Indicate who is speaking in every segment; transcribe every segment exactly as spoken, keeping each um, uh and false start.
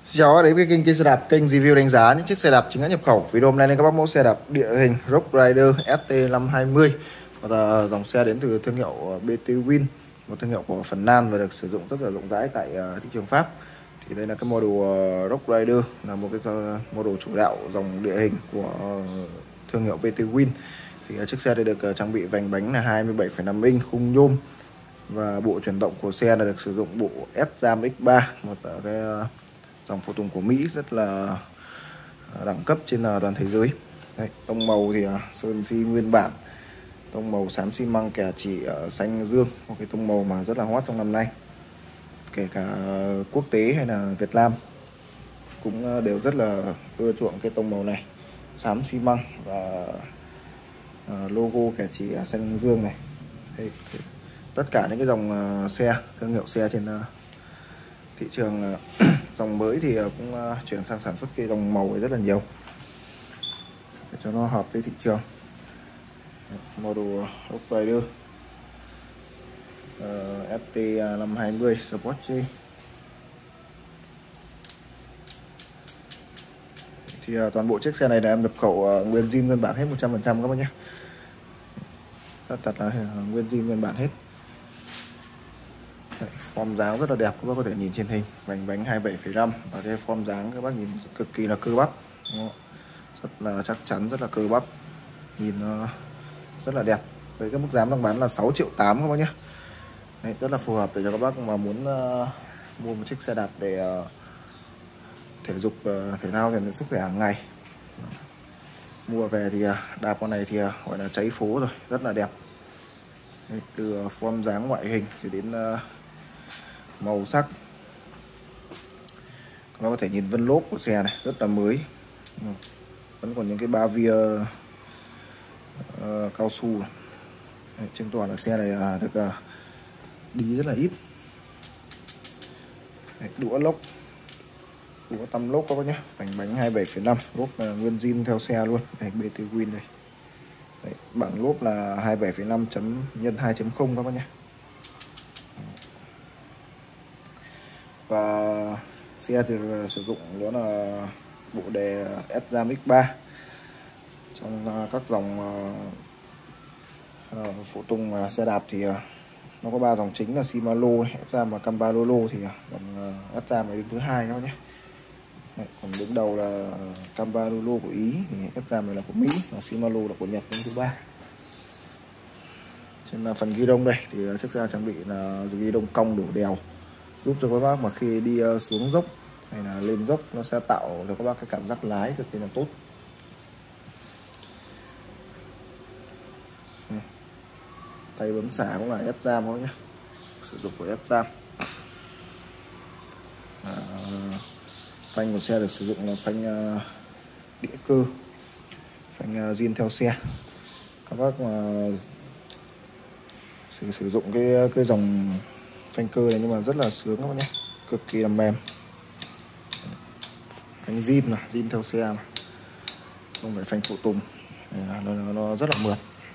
Speaker 1: Chào các đến với kênh kia xe đạp, kênh review đánh giá những chiếc xe đạp chính hãng nhập khẩu. Video hôm nay các bác mẫu xe đạp địa hình Rock Rider S T năm hai mươi, một dòng xe đến từ thương hiệu bê tê Win, một thương hiệu của Phần Lan và được sử dụng rất là rộng rãi tại thị trường Pháp. Thì đây là cái model Rock Rider, là một cái model chủ đạo dòng địa hình của thương hiệu bê tê Win. Thì chiếc xe đây được trang bị vành bánh là hai mươi bảy phẩy năm inch khung nhôm, và bộ chuyển động của xe là được sử dụng bộ S-Jam X ba, một cái dòng phụ tùng của Mỹ rất là đẳng cấp trên toàn thế giới. Đây, tông màu thì sơn xi nguyên bản, tông màu xám xi măng kẻ chỉ xanh dương, một cái tông màu mà rất là hot trong năm nay, kể cả quốc tế hay là Việt Nam cũng đều rất là ưa chuộng cái tông màu này, xám xi măng và logo kẻ chỉ xanh dương này. Đây, tất cả những cái dòng xe thương hiệu xe trên thị trường dòng mới thì cũng chuyển sang sản xuất cái dòng màu rất là nhiều để cho nó hợp với thị trường. Model Rock Rider uh, S T năm hai mươi Sport G. Thì uh, toàn bộ chiếc xe này là em nhập khẩu uh, nguyên zin nguyên bản hết một trăm phần trăm các bác nhé. Tất thật là uh, nguyên zin nguyên bản hết. Form dáng rất là đẹp, các bác có thể nhìn trên hình, vành bánh hai mươi bảy phẩy năm, và cái form dáng các bác nhìn cực kỳ là cơ bắp, rất là chắc chắn, rất là cơ bắp, nhìn rất là đẹp. Với cái mức giá đang bán là sáu triệu tám các bác nhé. Đấy, rất là phù hợp để cho các bác mà muốn uh, mua một chiếc xe đạp để uh, thể dục uh, thể thao rèn luyện sức khỏe hàng ngày. Mua về thì uh, đạp con này thì uh, gọi là cháy phố rồi, rất là đẹp. Đấy, từ uh, form dáng ngoại hình cho đến uh, màu sắc, các bác có thể nhìn vân lốp của xe này rất là mới, vẫn còn những cái ba via uh, cao su này. Đấy, chứng tỏ là xe này uh, được uh, đi rất là ít. Đấy, đũa lốc, đũa tăm lốc các bác nhé, vành bánh hai mươi bảy phẩy năm, lốp là nguyên zin theo xe luôn. Đây, bê tê Win đây. Đấy, bảng lốp là hai mươi bảy phẩy năm chấm nhân hai chấm không các bác nhé. Và xe thì sử dụng đó là bộ đề S-Jam X ba. Trong các dòng uh, phụ tùng uh, xe đạp thì uh, nó có ba dòng chính là Shimano, S-Jam và Cambarolo. Thì dòng uh, S-Jam này đứng thứ hai các bác nhé. Đấy, còn đứng đầu là Cambarolo của Ý, thì S-Jam này là của Mỹ, và Shimano là của Nhật đứng thứ ba. Trên phần ghi đông đây thì chiếc xe trang bị là ghi đông cong đổ đèo, giúp cho các bác mà khi đi xuống dốc hay là lên dốc nó sẽ tạo cho các bác cái cảm giác lái cực kỳ là tốt. Đây, tay bấm xả cũng là S-Jam thôi nhé, sử dụng của S-Jam. À, phanh của xe được sử dụng là phanh uh, đĩa cơ, phanh uh, zin theo xe. Các bác mà sử, sử dụng cái cái dòng phanh cơ này nhưng mà rất là sướng các bác nhé, cực kỳ là mềm. Phanh zin là zin theo xe mà, không phải phanh phụ tùng, nó, nó, nó rất là mượt.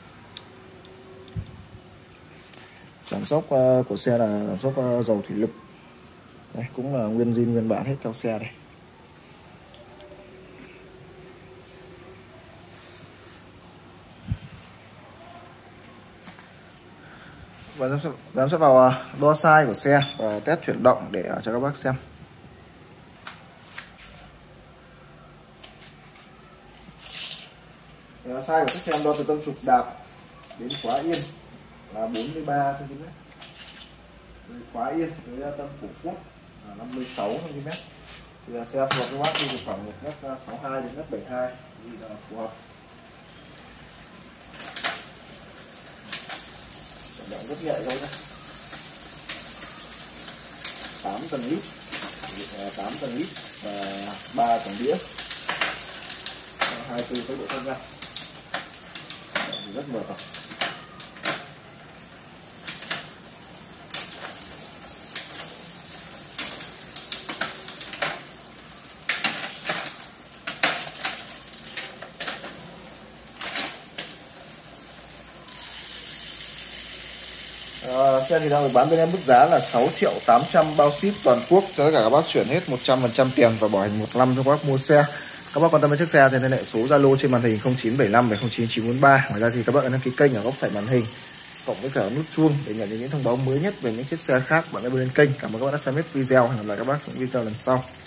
Speaker 1: Giảm sóc uh, của xe là giảm sóc uh, dầu thủy lực. Đây cũng là nguyên zin nguyên bản hết theo xe đây. Và giám sát, sẽ vào đo size của xe và test chuyển động để cho các bác xem. Size của chiếc xe đo từ tâm trục đạp đến khóa yên là bốn mươi ba xăng ti mét, khóa yên với tâm cổ phút là năm mươi sáu xăng ti mét. Thì xe phù hợp với bác đi từ khoảng một mét sáu hai đến một mét bảy hai thì là phù hợp. Động rất nhẹ thôi nhé. tám tầng lít, tám tầng lít và ba tầng đĩa, hai mươi tư tốc độ khác nhau, rất mượt rồi. À, xe thì đang được bán bên em mức giá là sáu triệu tám trăm bao ship toàn quốc, cho tất cả các bác chuyển hết một trăm phần trăm tiền và bảo hành một năm cho các bác mua xe. Các bác quan tâm đến chiếc xe thì liên hệ số Zalo trên màn hình không chín bảy năm bảy không chín chín bốn ba. Ngoài ra thì các bác đăng ký kênh ở góc phải màn hình cộng với cả nút chuông để nhận được những thông báo mới nhất về những chiếc xe khác bạn hãy bấm lên kênh. Cảm ơn các bạn đã xem hết video, hẹn gặp lại các bác trong video lần sau.